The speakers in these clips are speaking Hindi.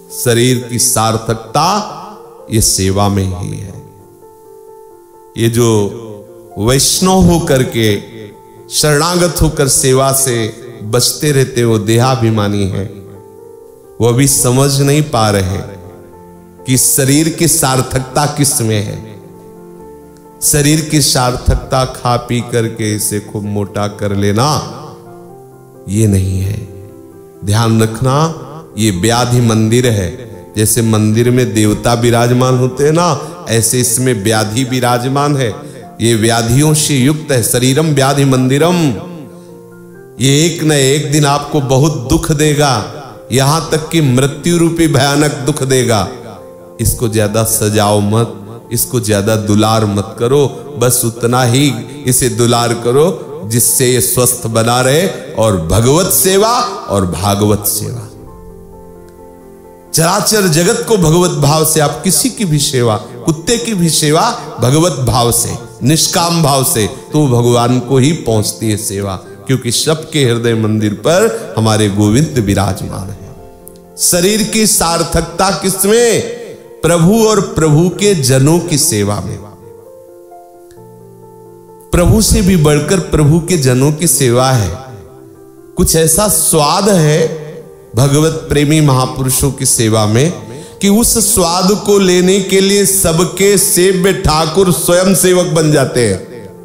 शरीर की सार्थकता ये सेवा में ही है। ये जो वैष्णव होकर के शरणागत होकर सेवा से बचते रहते वो देहाभिमानी है, वो अभी समझ नहीं पा रहे कि शरीर की सार्थकता किस में है। शरीर की सार्थकता खा पी करके इसे खूब मोटा कर लेना ये नहीं है। ध्यान रखना, ये व्याधि मंदिर है। जैसे मंदिर में देवता विराजमान होते हैं ना, ऐसे इसमें व्याधि विराजमान है। ये व्याधियों से युक्त है। शरीरम व्याधि मंदिरम। ये एक न एक दिन आपको बहुत दुख देगा, यहां तक कि मृत्यु रूपी भयानक दुख देगा। इसको ज्यादा सजाओ मत, इसको ज्यादा दुलार मत करो, बस उतना ही इसे दुलार करो जिससे ये स्वस्थ बना रहे। और भगवत सेवा और भागवत सेवा, चराचर जगत को भगवत भाव से, आप किसी की भी सेवा, कुत्ते की भी सेवा भगवत भाव से, निष्काम भाव से, तो भगवान को ही पहुंचती है सेवा। क्योंकि सबके हृदय मंदिर पर हमारे गोविंद विराजमान है। शरीर की सार्थकता किसमें? प्रभु और प्रभु के जनों की सेवा में। प्रभु से भी बढ़कर प्रभु के जनों की सेवा है। कुछ ऐसा स्वाद है भगवत प्रेमी महापुरुषों की सेवा में कि उस स्वाद को लेने के लिए सबके सेव्य ठाकुर स्वयं सेवक बन जाते हैं।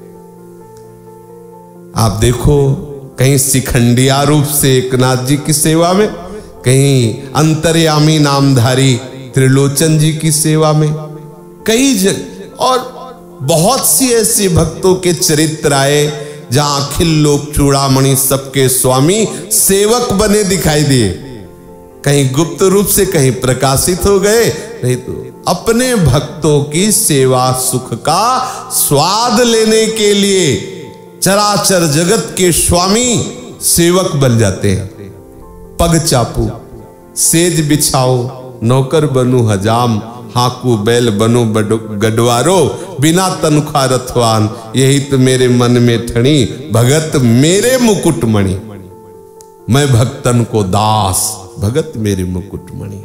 आप देखो, कहीं शिखंडिया रूप से एकनाथ जी की सेवा में, कहीं अंतर्यामी नामधारी त्रिलोचन जी की सेवा में, कई और बहुत सी ऐसी भक्तों के चरित्र आए जहां अखिल लोक चूड़ामणि सबके स्वामी सेवक बने दिखाई दिए। कहीं गुप्त रूप से, कहीं प्रकाशित हो गए, नहीं तो अपने भक्तों की सेवा सुख का स्वाद लेने के लिए चराचर जगत के स्वामी सेवक बन जाते हैं। पग चापू, सेज बिछाओ, नौकर बनू हजाम, हाकू बैल बनो गडवारो, बिना तनख्वाह रथवान, यही तो मेरे मन में ठणी, भगत मेरे मुकुटमणि। मैं भक्तन को दास, भगत मेरे मुकुटमणि।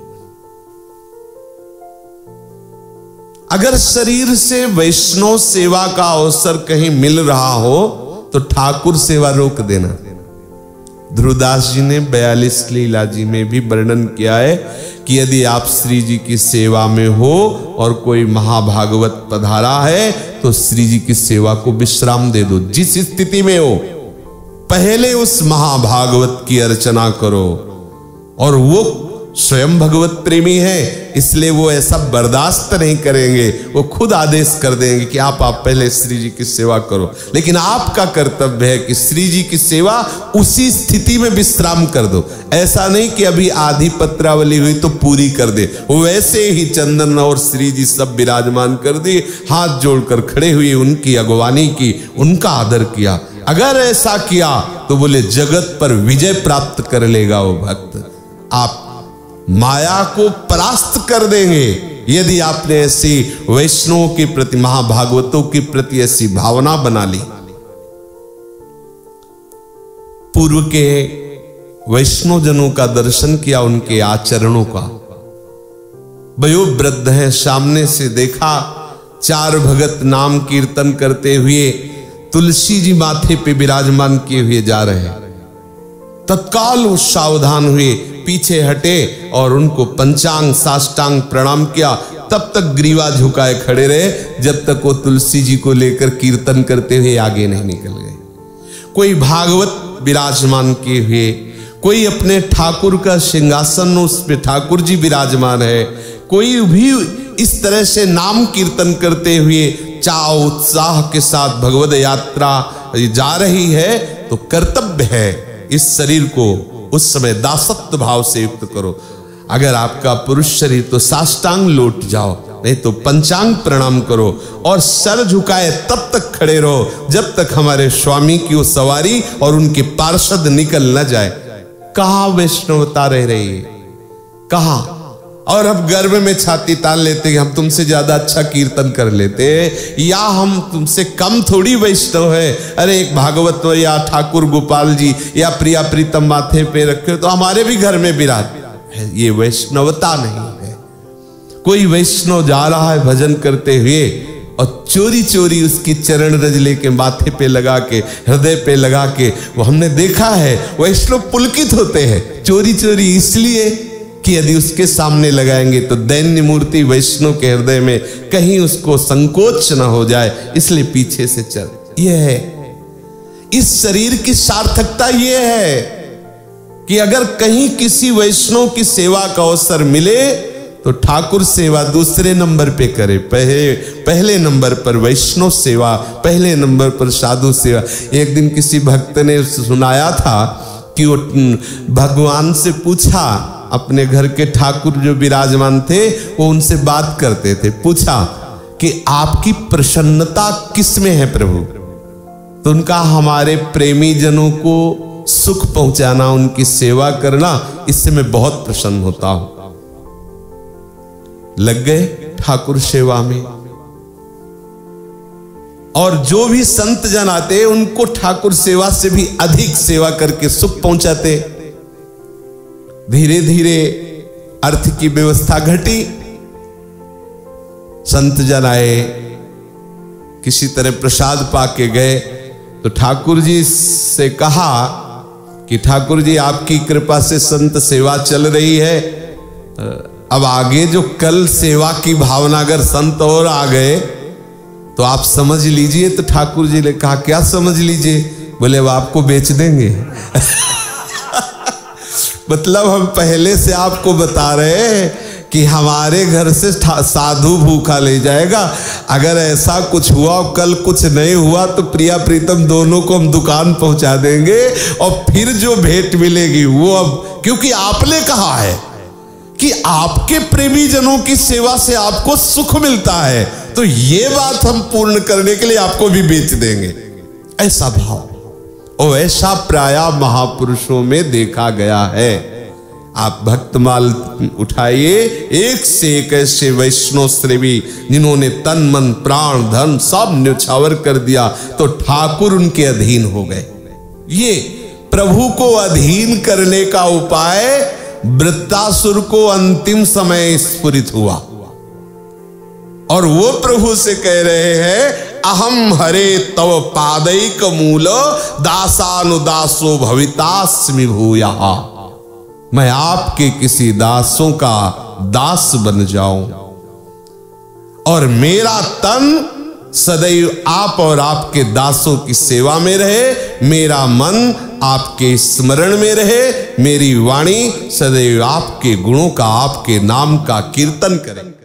अगर शरीर से वैष्णव सेवा का अवसर कहीं मिल रहा हो तो ठाकुर सेवा रोक देना। ध्रुवदास जी ने 42 लीला जी में भी वर्णन किया है कि यदि आप श्री जी की सेवा में हो और कोई महाभागवत पधारा है तो श्री जी की सेवा को विश्राम दे दो। जिस स्थिति में हो पहले उस महाभागवत की अर्चना करो। और वो स्वयं भगवत प्रेमी है, इसलिए वो ऐसा बर्दाश्त नहीं करेंगे, वो खुद आदेश कर देंगे कि आप पहले श्री जी की सेवा करो। लेकिन आपका कर्तव्य है कि श्री जी की सेवा उसी स्थिति में विश्राम कर दो। ऐसा नहीं कि अभी आधी पत्रावली हुई तो पूरी कर दे। वैसे ही चंदन और श्री जी सब विराजमान कर दिए, हाथ जोड़कर खड़े हुए, उनकी अगवानी की, उनका आदर किया। अगर ऐसा किया तो बोले जगत पर विजय प्राप्त कर लेगा वो भक्त। आप माया को परास्त कर देंगे यदि आपने ऐसी वैष्णवों के प्रति, महाभागवतों के प्रति ऐसी भावना बना ली। पूर्व के वैष्णव जनों का दर्शन किया, उनके आचरणों का। वयोवृद्ध है, सामने से देखा 4 भगत नाम कीर्तन करते हुए तुलसी जी माथे पे विराजमान किए हुए जा रहे हैं। तत्काल वो सावधान हुए, पीछे हटे और उनको पंचांग साष्टांग प्रणाम किया। तब तक ग्रीवा झुकाए खड़े रहे जब तक वो तुलसी जी को लेकर कीर्तन करते हुए आगे नहीं निकल गए। कोई भागवत विराजमान किए हुए, कोई अपने ठाकुर का सिंहासन उस पे ठाकुर जी विराजमान है, कोई भी इस तरह से नाम कीर्तन करते हुए चाव उत्साह के साथ भगवद यात्रा जा रही है, तो कर्तव्य है इस शरीर को उस समय दासत्व भाव से युक्त करो। अगर आपका पुरुष शरीर तो साष्टांग लौट जाओ, नहीं तो पंचांग प्रणाम करो और सर झुकाए तब तक खड़े रहो जब तक हमारे स्वामी की वो सवारी और उनके पार्षद निकल न जाए। कहां वैष्णवता रह रही है, कहां? और अब गर्भ में छाती तान लेते कि हम तुमसे ज्यादा अच्छा कीर्तन कर लेते, या हम तुमसे कम थोड़ी वैष्णव है। अरे एक भागवत या ठाकुर गोपाल जी या प्रिया प्रीतम माथे पे रखे तो हमारे भी घर में विराज। ये वैष्णवता नहीं है। कोई वैष्णव जा रहा है भजन करते हुए और चोरी चोरी उसकी चरण रज लेके माथे पे लगा के, हृदय पे लगा के, वो हमने देखा है वैष्णव पुलकित होते हैं चोरी चोरी, इसलिए कि यदि उसके सामने लगाएंगे तो दैन्य मूर्ति वैष्णव के हृदय में कहीं उसको संकोच न हो जाए, इसलिए पीछे से चल। यह है इस शरीर की सार्थकता, यह है कि अगर कहीं किसी वैष्णव की सेवा का अवसर मिले तो ठाकुर सेवा दूसरे नंबर पे करे, पहले नंबर पर वैष्णव सेवा, पहले नंबर पर साधु सेवा। एक दिन किसी भक्त ने सुनाया था कि वो भगवान से पूछा, अपने घर के ठाकुर जो विराजमान थे वो उनसे बात करते थे, पूछा कि आपकी प्रसन्नता किस में है प्रभु? तो उनका हमारे प्रेमी जनों को सुख पहुंचाना, उनकी सेवा करना, इससे मैं बहुत प्रसन्न होता हूं। लग गए ठाकुर सेवा में, और जो भी संत जन आते उनको ठाकुर सेवा से भी अधिक सेवा करके सुख पहुंचाते। धीरे धीरे अर्थ की व्यवस्था घटी, संत जन आए, किसी तरह प्रसाद पाके गए तो ठाकुर जी से कहा कि ठाकुर जी आपकी कृपा से संत सेवा चल रही है, अब आगे जो कल सेवा की भावना अगर संत और आ गए तो आप समझ लीजिए। तो ठाकुर जी ने कहा क्या समझ लीजिए? बोले अब आपको बेच देंगे। मतलब हम पहले से आपको बता रहे हैं कि हमारे घर से साधु भूखा ले जाएगा, अगर ऐसा कुछ हुआ कल कुछ नहीं हुआ तो प्रिया प्रीतम दोनों को हम दुकान पहुंचा देंगे, और फिर जो भेंट मिलेगी वो अब, क्योंकि आपने कहा है कि आपके प्रेमी जनों की सेवा से आपको सुख मिलता है, तो ये बात हम पूर्ण करने के लिए आपको भी बेच देंगे। ऐसा भाव और ऐसा प्रायः महापुरुषों में देखा गया है। आप भक्तमाल उठाइए, एक से एक ऐसे वैष्णव श्रेवी जिन्होंने तन मन प्राण धन सब न्यौछावर कर दिया, तो ठाकुर उनके अधीन हो गए। ये प्रभु को अधीन करने का उपाय वृत्तासुर को अंतिम समय स्फुरित हुआ, और वो प्रभु से कह रहे हैं अहम हरे तव पादैक मूल दासानुदासो भवितास्मि भूयः। मैं आपके किसी दासों का दास बन जाऊं और मेरा तन सदैव आप और आपके दासों की सेवा में रहे, मेरा मन आपके स्मरण में रहे, मेरी वाणी सदैव आपके गुणों का, आपके नाम का कीर्तन करे।